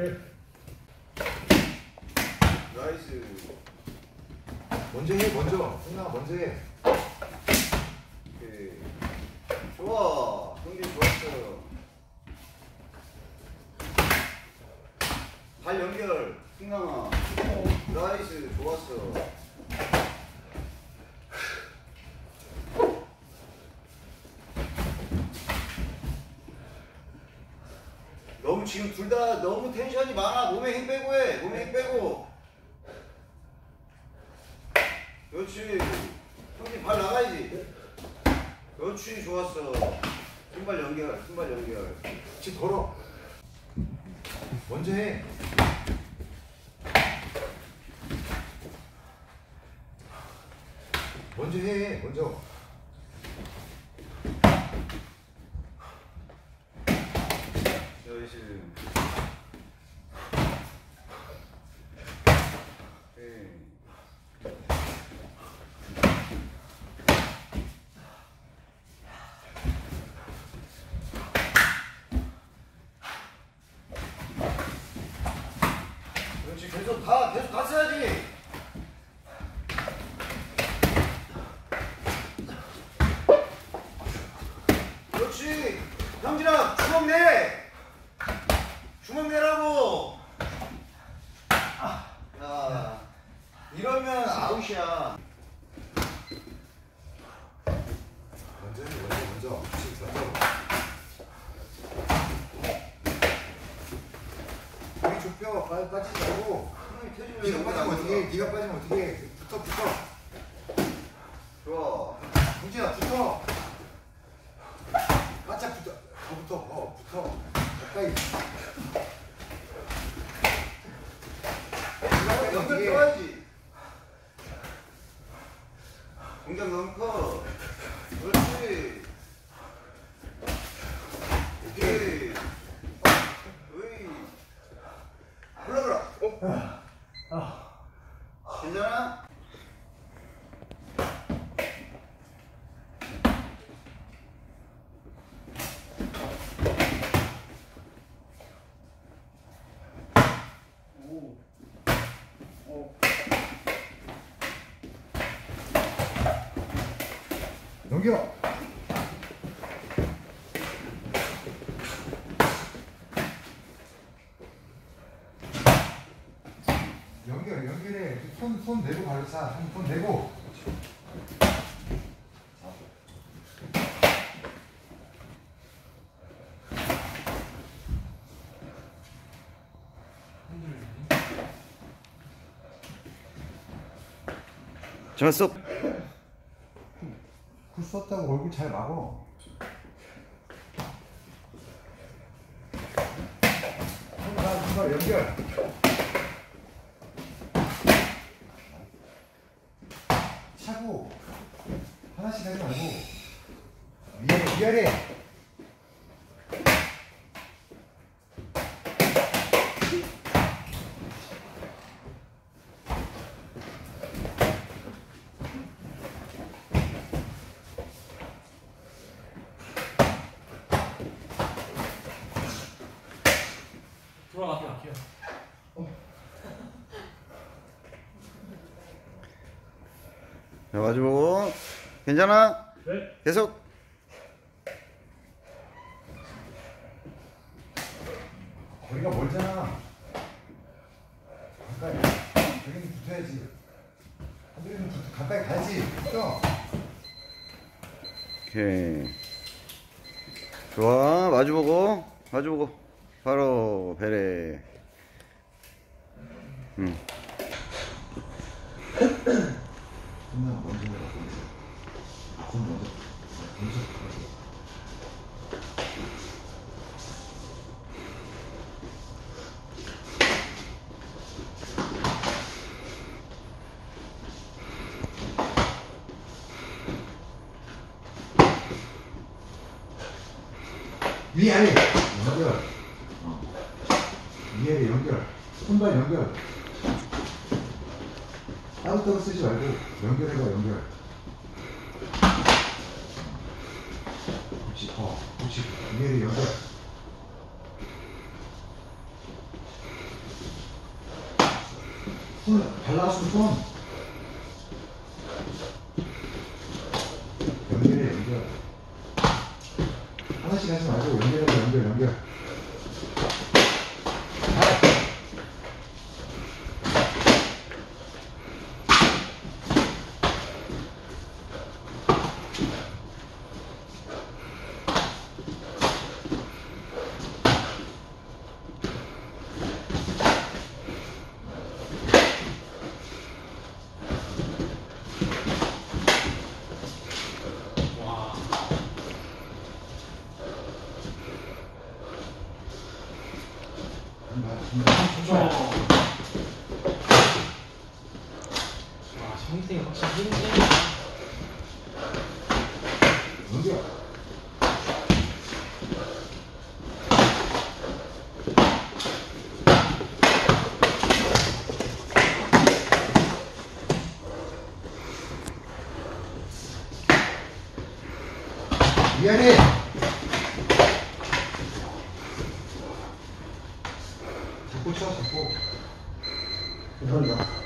네. 나이스. 먼저 해, 먼저. 승아, 먼저 해. 오케이. 좋아. 경기 좋았어. 발 연결. 승강아. 나이스. 좋았어. 너무 지금 둘 다 너무 텐션이 많아. 몸에 힘 빼고 해. 몸에 힘 빼고. 그렇지. 형님 발 나가야지. 그렇지. 좋았어. 신발 연결. 신발 연결. 집 걸어. 먼저 해. 먼저 해, 먼저. 나이스. 그렇지. 계속 갔어야지. 그렇지. 형진아, 주먹 내. 주먹 내라고. 야, 이러면 아웃이야. 먼저 해, 먼저. 집 먼저. 여기 좁혀. 빠지지 말고. 네가 빠지면 어떻게 해? 네가 빠지면 어떻게 해? 붙어. 좋아. 형진아, 붙어. 바짝 붙어. 더 붙어. 가까이. 연결 들어야지. 공격 너무 커. 그렇지. 오케이. 으이. 올라가라. 괜찮아? 넘겨. 연결해. 손 내고 발로 차. 손 내고. 좋았어. 굴 썼다고 얼굴 잘 막어. 손 연결. 차고 하나씩 하지 말고 위아래. 돌아갈게요. 자, 마주보고. 괜찮아? 네. 계속. 거리가 멀잖아. 가까이. 여기는 붙어야지. 한쪽에는 가까이 가야지. 붙어. 오케이. 좋아. 마주보고. 바로 배래. 손 먼저 해라. 손 먼저. 위아래 연결. 위아래 연결. 손발 연결. 따로따로 쓰지 말고 연결해봐. 연결. 그렇지. 그렇지. 위아래 연결. 손 발라서 손. 연결해 연결. 하나씩 하지 말고 연결해 연결. 와. 와, 형생이 확실히 힘들다. 연결. 미안해. 잡고 쳐 잡고. 그런가?